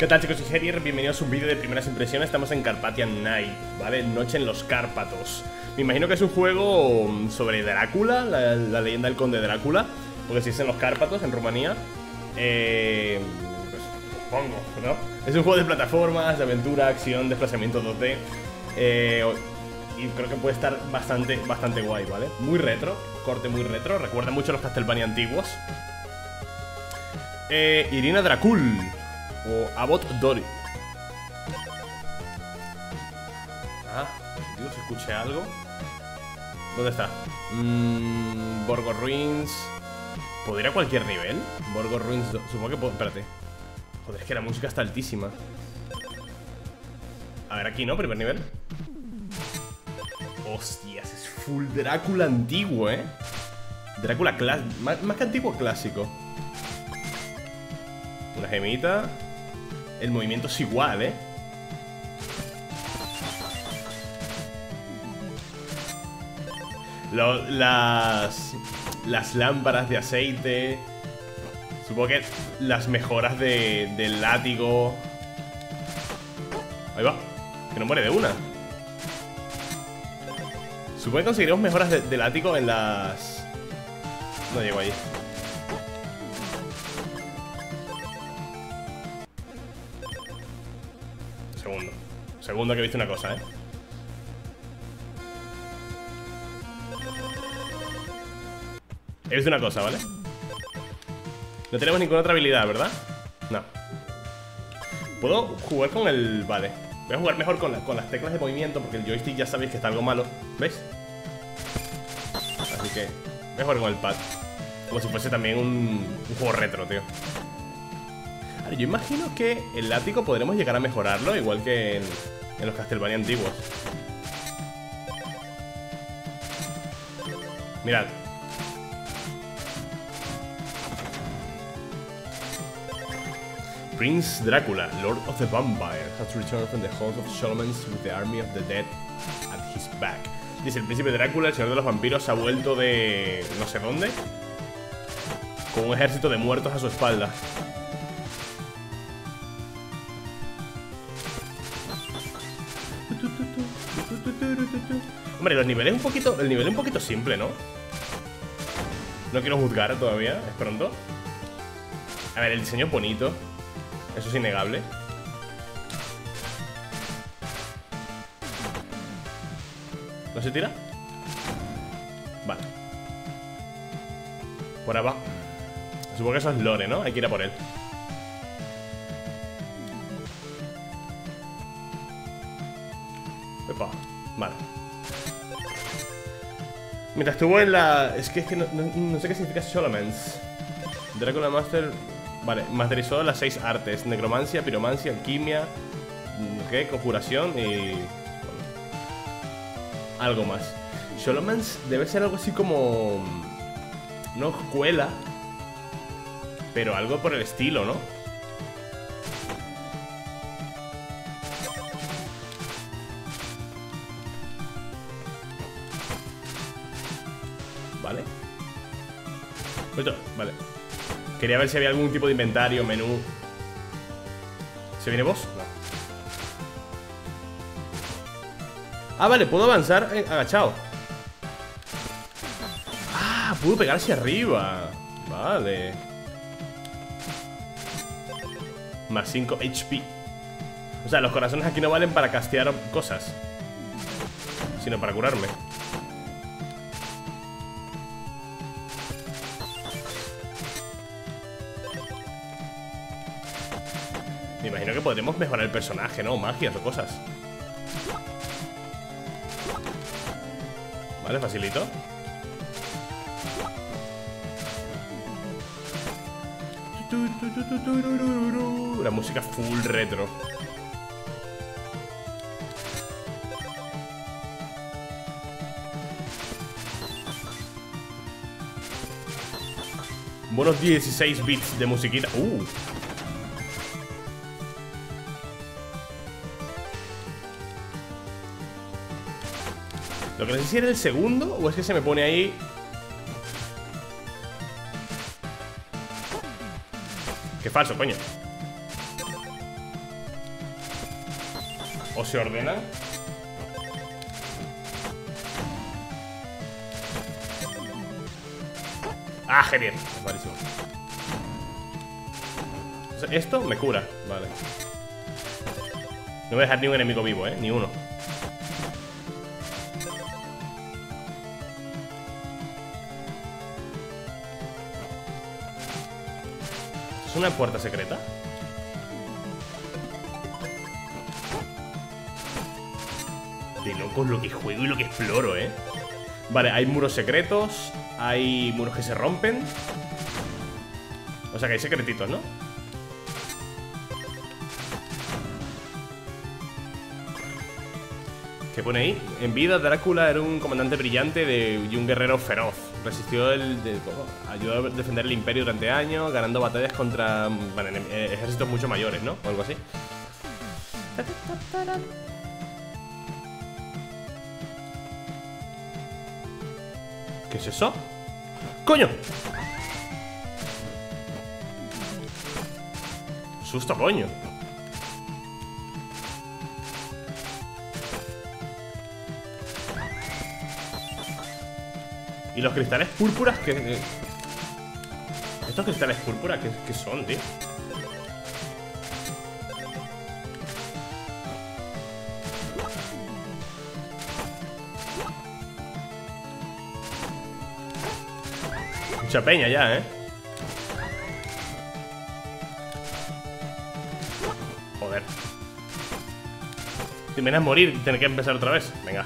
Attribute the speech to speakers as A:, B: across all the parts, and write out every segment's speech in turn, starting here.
A: ¿Qué tal, chicos? Soy Herier, bienvenidos a un vídeo de primeras impresiones. Estamos en Carpathian Night, ¿vale? Noche en los Cárpatos. Me imagino que es un juego sobre Drácula, la leyenda del conde Drácula, porque si es en los Cárpatos, en Rumanía. Pues supongo, ¿no? Es un juego de plataformas, de aventura, acción, desplazamiento 2D. Y creo que puede estar bastante guay, ¿vale? Muy retro, corte muy retro. Recuerda mucho a los Castlevania antiguos. Irina Dracul o Abbot Dori. Ah, Dios, escuché algo. ¿Dónde está? Borgo Ruins. ¿Puedo ir a cualquier nivel? Borgo Ruins, supongo que puedo. Espérate. Joder, es que la música está altísima. A ver, aquí, ¿no? Primer nivel. Hostias, es full Drácula antiguo, ¿eh? Drácula clásico, más que antiguo, clásico. Una gemita. El movimiento es igual, ¿eh? Las lámparas de aceite. Supongo que las mejoras del látigo. Ahí va, que no muere de una. Supongo que conseguiremos mejoras de látigo en las... No llego allí. Segundo que he visto una cosa, ¿eh? He visto una cosa, ¿vale? No tenemos ninguna otra habilidad, ¿verdad? No. Puedo jugar con el... Vale. Voy a jugar mejor con las teclas de movimiento, porque el joystick ya sabéis que está algo malo. ¿Veis? Así que voy a jugar con el pad. Como si fuese también un juego retro, tío. Vale, yo imagino que el látigo podremos llegar a mejorarlo, igual que en los Castlevania antiguos. Mirad. Prince Dracula, Lord of the Vampire, has returned from the halls of Solomons with the army of the dead at his back. Dice, el príncipe Drácula, el señor de los vampiros, ha vuelto de... no sé dónde, con un ejército de muertos a su espalda. Hombre, los niveles el nivel es un poquito simple, ¿no? No quiero juzgar todavía, es pronto. A ver, el diseño es bonito. Eso es innegable. ¿No se tira? Vale. Por abajo. Supongo que eso es lore, ¿no? Hay que ir a por él. Epa, vale. Mientras estuvo en la... Es que no sé qué significa Solomons. Drácula Master... Vale, masterizó las 6 artes: necromancia, piromancia, alquimia, ¿qué? Conjuración y... bueno, algo más. Solomons debe ser algo así como... no escuela, pero algo por el estilo, ¿no? Vale. Vale. Quería ver si había algún tipo de inventario, menú. ¿Se viene boss? No. Ah, vale, puedo avanzar agachado. Ah, puedo pegar hacia arriba. Vale. Más 5 HP. O sea, los corazones aquí no valen para castear cosas, sino para curarme. Me imagino que podremos mejorar el personaje, ¿no? Magias o cosas. Vale, facilito. La música full retro. Buenos 16 bits de musiquita. Lo que no sé si era el segundo o es que se me pone ahí. Qué falso, coño. O se ordenan. Ah, genial. Malísimo. O sea, esto me cura. Vale. No voy a dejar ni un enemigo vivo, ni uno. ¿Es una puerta secreta? De locos lo que juego y lo que exploro, Vale, hay muros secretos. Hay muros que se rompen. O sea que hay secretitos, ¿no? ¿Qué pone ahí? En vida, Drácula era un comandante brillante y un guerrero feroz. Resistió ayudó a defender el imperio durante años, ganando batallas contra ejércitos mucho mayores, ¿no? O algo así. ¿Qué es eso? ¡Coño! Susto, coño. Y los cristales púrpuras que... ¿Estos cristales púrpuras qué son, tío? Mucha peña ya, Joder. Te imaginas morir y tener que empezar otra vez. Venga.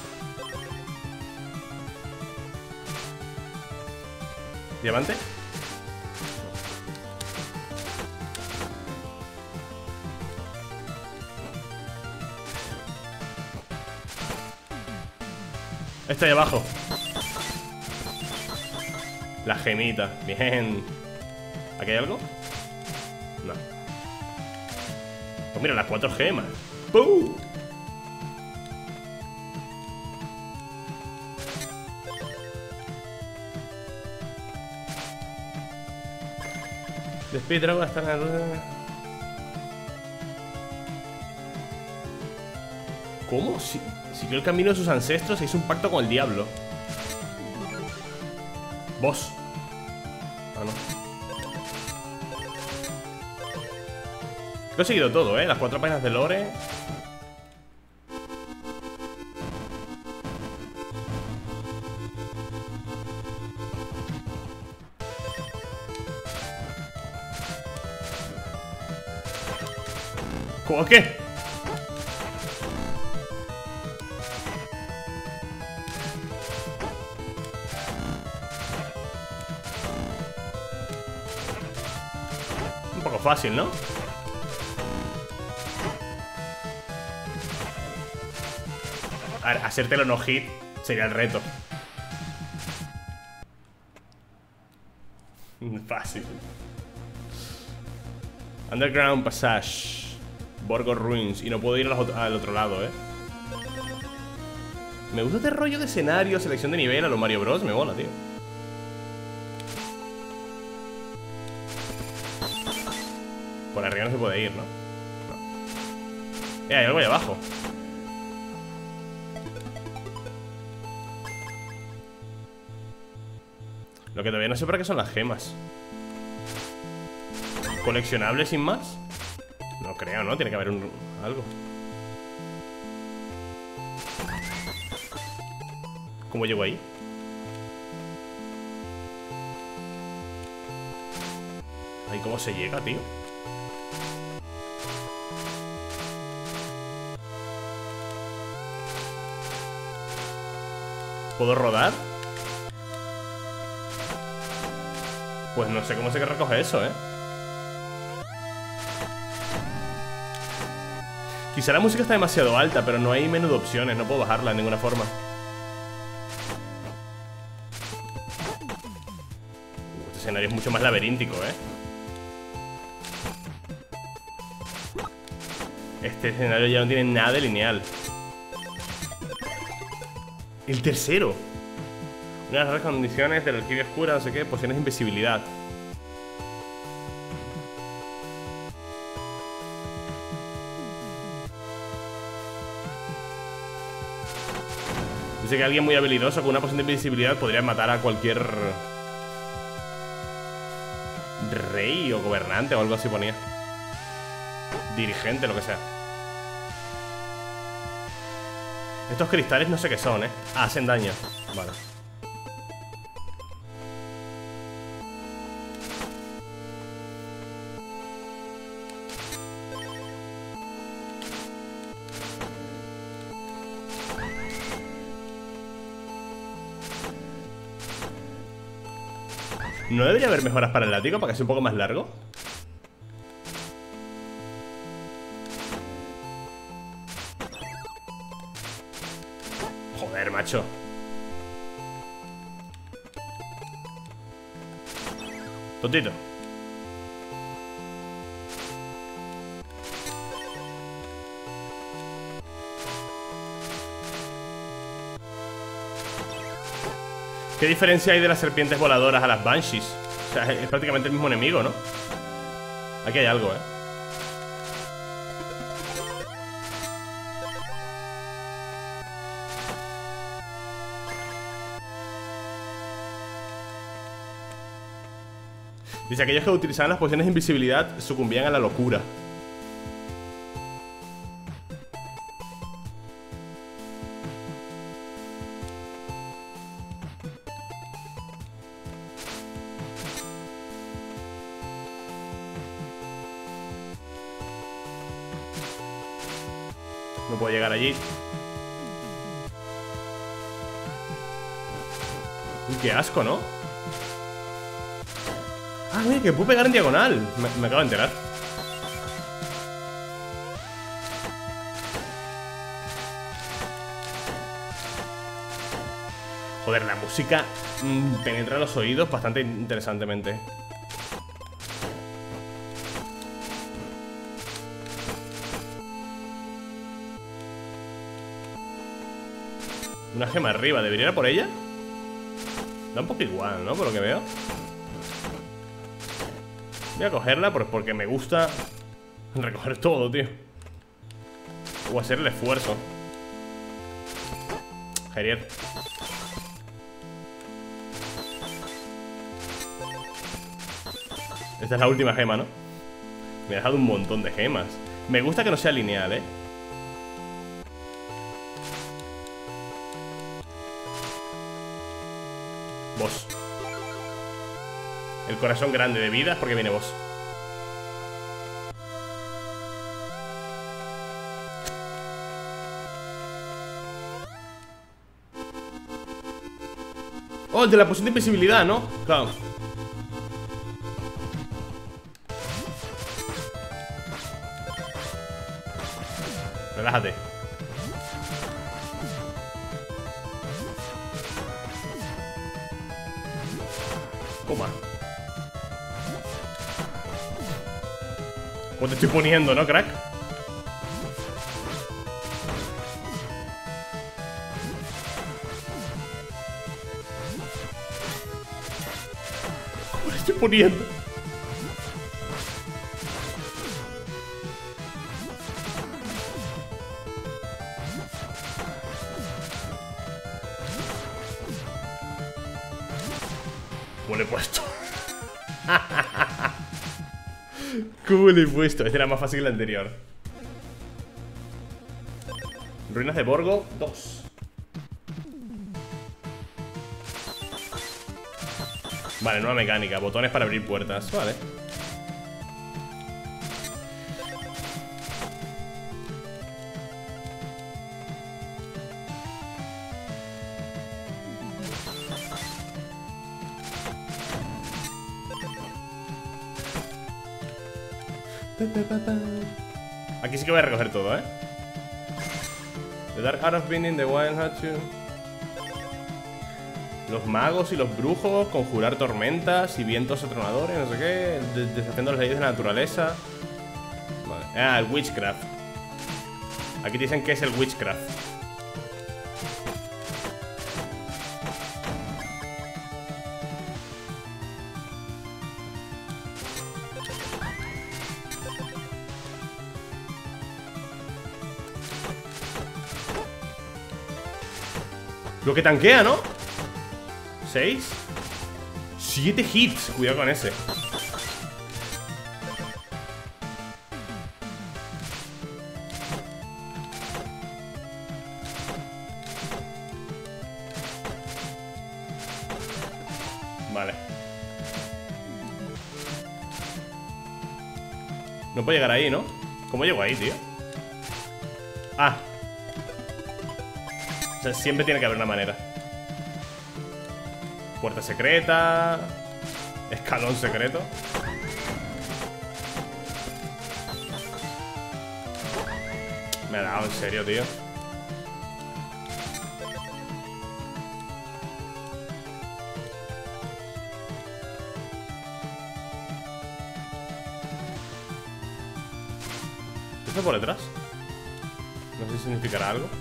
A: ¿Diamante? Está ahí abajo. La gemita. Bien. ¿Aquí hay algo? No. Pues mira, las 4 gemas. ¡Pum! The Speed Dragon está en la rueda. ¿Cómo? Siguió el camino de sus ancestros e hizo un pacto con el diablo. Boss. Ah, no. Lo he seguido todo, las 4 páginas de lore. ¿Cómo qué? Un poco fácil, ¿no? A ver, hacértelo no hit sería el reto. Fácil. Underground Passage. Borgo Ruins. Y no puedo ir al otro lado, Me gusta este rollo de escenario, selección de nivel a los Mario Bros. Me mola, tío. Por arriba no se puede ir, ¿no? No. Hay algo ahí abajo. Lo que todavía no sé para qué son las gemas. ¿Coleccionables sin más? No creo, ¿no? Tiene que haber algo. ¿Cómo llego ahí? Ay, ¿cómo se llega, tío? ¿Puedo rodar? Pues no sé cómo se recoge eso, Quizá la música está demasiado alta, pero no hay menú de opciones. No puedo bajarla de ninguna forma. Este escenario es mucho más laberíntico, Este escenario ya no tiene nada de lineal. El tercero. Unas raras condiciones de la alquimia oscura, no sé qué, pociones de invisibilidad. Dice que alguien muy habilidoso con una poción de invisibilidad podría matar a cualquier rey o gobernante o algo así ponía. Dirigente, lo que sea. Estos cristales no sé qué son, hacen daño. Vale. ¿No debería haber mejoras para el látigo para que sea un poco más largo? Joder, macho. Tontito. ¿Qué diferencia hay de las serpientes voladoras a las banshees? O sea, es prácticamente el mismo enemigo, ¿no? Aquí hay algo, Dice, aquellos que utilizaban las pociones de invisibilidad sucumbían a la locura. No puedo llegar allí. Uy, qué asco, ¿no? Ah, mira, que puedo pegar en diagonal. Me acabo de enterar. Joder, la música penetra los oídos bastante interesantemente. Una gema arriba, ¿debería ir a por ella? Da un poco igual, ¿no? Por lo que veo. Voy a cogerla porque me gusta recoger todo, tío. O hacer el esfuerzo. Gerier. Esta es la última gema, ¿no? Me ha dejado un montón de gemas. Me gusta que no sea lineal, Boss. El corazón grande de vidas porque viene boss. Oh, el de la poción de invisibilidad, ¿no? Claro. Relájate. Toma. ¿Cómo te estoy poniendo, no, crack? ¿Cómo le estoy poniendo? ¿Cómo le he puesto? ¿Cómo le he puesto? Este era más fácil que el anterior. Ruinas de Borgo 2. Vale, nueva mecánica. Botones para abrir puertas. Vale. Aquí sí que voy a recoger todo, The Dark Art of Being in the Wild Hatchery. Los magos y los brujos, conjurar tormentas y vientos atronadores, no sé qué, deshaciendo las leyes de la naturaleza. Vale. Ah, el witchcraft. Aquí te dicen que es el witchcraft. Lo que tanquea, ¿no? 6 7 hits, cuidado con ese. Vale. No puedo llegar ahí, ¿no? ¿Cómo llego ahí, tío? Ah. O sea, siempre tiene que haber una manera. Puerta secreta. Escalón secreto. Me ha dado, en serio, tío. ¿Qué está por detrás? No sé si significará algo.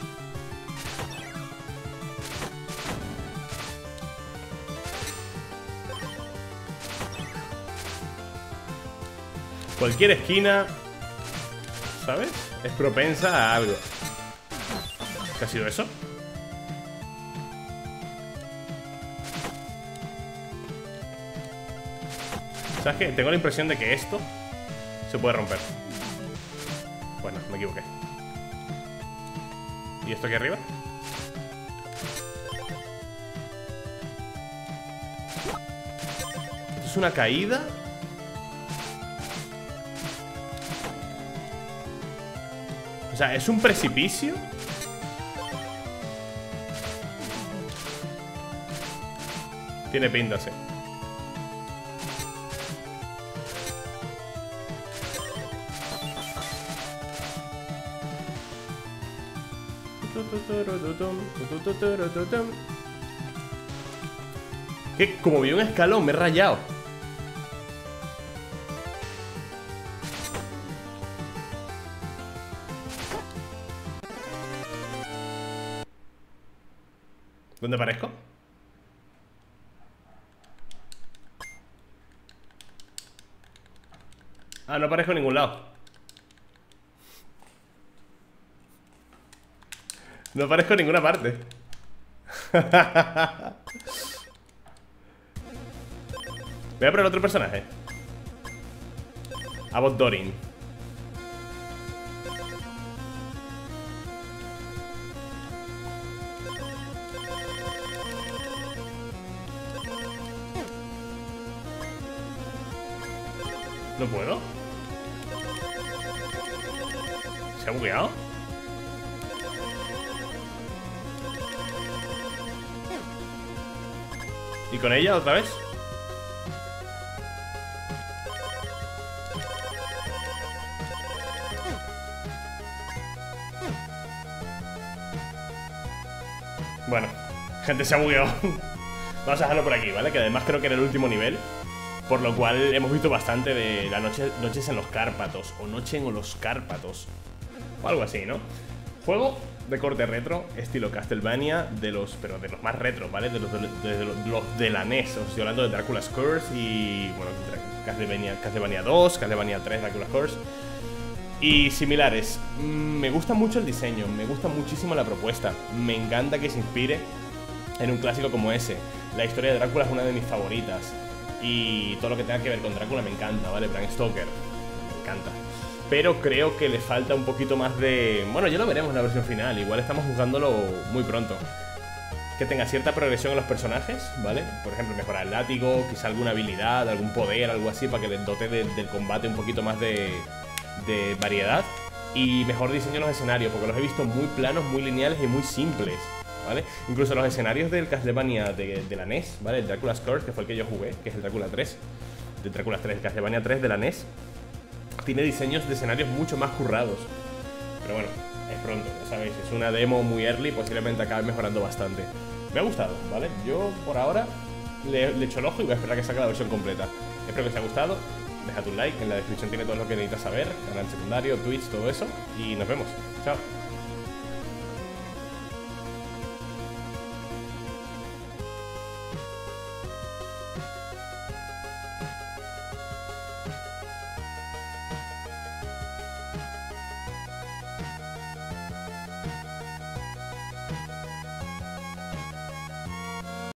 A: Cualquier esquina, ¿sabes? Es propensa a algo. ¿Qué ha sido eso? ¿Sabes qué? Tengo la impresión de que esto se puede romper. Bueno, me equivoqué. ¿Y esto aquí arriba? ¿Esto es una caída? O sea, ¿es un precipicio? Tiene pinta, sí. Que como vi un escalón me he rayado. ¿Dónde aparezco? Ah, no aparezco en ningún lado. No aparezco en ninguna parte. Voy a probar otro personaje. Abbot Dorin. ¿No puedo? ¿Se ha bugueado? ¿Y con ella otra vez? Bueno, gente, se ha bugueado. Vamos a dejarlo por aquí, ¿vale? Que además creo que era el último nivel. Por lo cual hemos visto bastante de la noches en los Cárpatos. O Noche en los Cárpatos. O algo así, ¿no? Juego de corte retro, estilo Castlevania, pero de los más retro, ¿vale? De los de la NES. Os estoy hablando de Dracula's Curse y, bueno, Castlevania 2, Castlevania 3, Dracula's Curse y similares. Me gusta mucho el diseño, me gusta muchísimo la propuesta. Me encanta que se inspire en un clásico como ese. La historia de Drácula es una de mis favoritas. Y todo lo que tenga que ver con Drácula me encanta, ¿vale? Bram Stoker, me encanta. Pero creo que le falta un poquito más de... Bueno, ya lo veremos en la versión final. Igual estamos jugándolo muy pronto. Que tenga cierta progresión en los personajes, ¿vale? Por ejemplo, mejorar el látigo, quizá alguna habilidad, algún poder, algo así, para que les dote del combate un poquito más de variedad. Y mejor diseño en los escenarios, porque los he visto muy planos, muy lineales y muy simples, ¿vale? Incluso los escenarios del Castlevania de la NES, ¿vale? El Dracula's Curse, que fue el que yo jugué, que es el Drácula 3. El Drácula 3, el Castlevania 3 de la NES. Tiene diseños de escenarios mucho más currados. Pero bueno, es pronto, ya sabéis. Es una demo muy early, posiblemente acabe mejorando bastante. Me ha gustado, ¿vale? Yo por ahora le echo el ojo y voy a esperar a que salga la versión completa. Espero que os haya gustado. Dejad un like, en la descripción tiene todo lo que necesitas saber. Canal secundario, Twitch, todo eso. Y nos vemos. Chao.